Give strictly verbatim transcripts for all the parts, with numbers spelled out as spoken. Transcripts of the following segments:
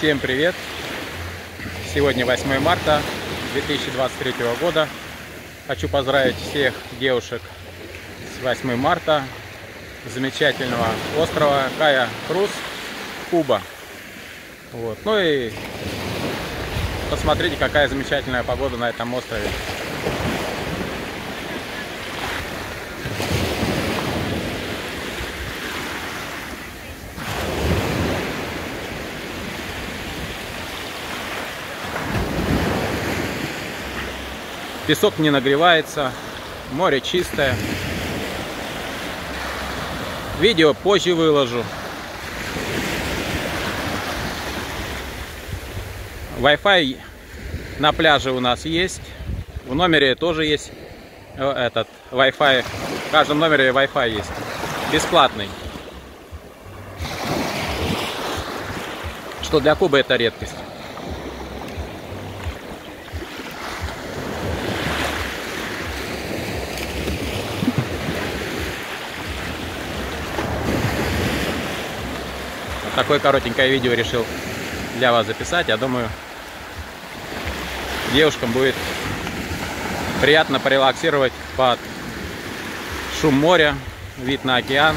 Всем привет! Сегодня восьмое марта две тысячи двадцать третьего года. Хочу поздравить всех девушек с восьмым марта, замечательного острова Кая Крус, Куба. Вот. Ну и посмотрите, какая замечательная погода на этом острове. Песок не нагревается, море чистое. Видео позже выложу. Wi-Fi на пляже у нас есть. В номере тоже есть этот Wi-Fi. В каждом номере Wi-Fi есть. Бесплатный. Что для Кубы это редкость. Такое коротенькое видео решил для вас записать. Я думаю, девушкам будет приятно порелаксировать под шум моря, вид на океан.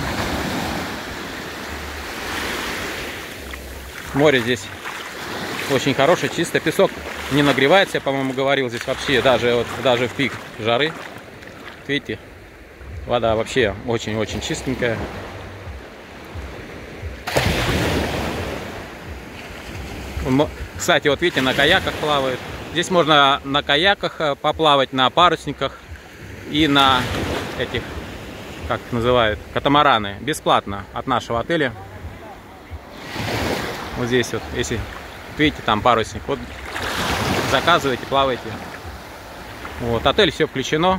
Море здесь очень хорошее, чисто. Песок не нагревается, я, по-моему, говорил, здесь вообще даже, вот, даже в пик жары. Видите, вода вообще очень-очень чистенькая. Кстати, вот видите, на каяках плавают. Здесь можно на каяках поплавать, на парусниках и на этих, как их называют, катамараны. Бесплатно от нашего отеля. Вот здесь вот, если видите, там парусник, вот заказывайте, плавайте. Вот, отель все включено.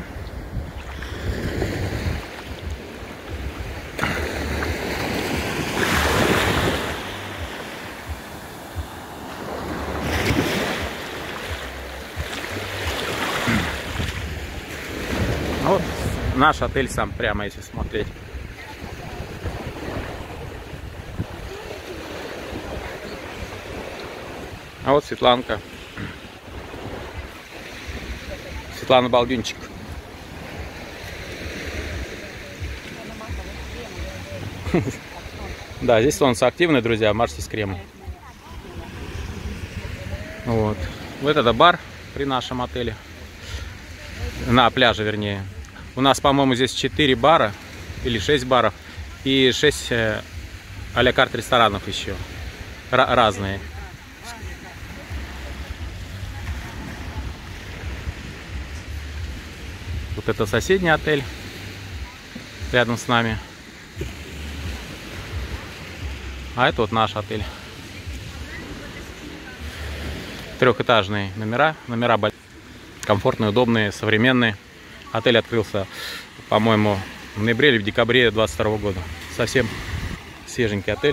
Вот наш отель сам, прямо если смотреть. А вот Светланка. Светлана Балдюнчик. Да, здесь солнце активное, друзья, маршите с кремом. Вот. Вот это бар при нашем отеле. На пляже, вернее. У нас, по-моему, здесь четыре бара или шесть баров и шесть э, а-ля карт ресторанов еще. Р разные. Вот это соседний отель рядом с нами. А это вот наш отель. Трехэтажные номера. Номера большие. Комфортные, удобные, современные. Отель открылся, по-моему, в ноябре или в декабре две тысячи двадцать второго года. Совсем свеженький отель.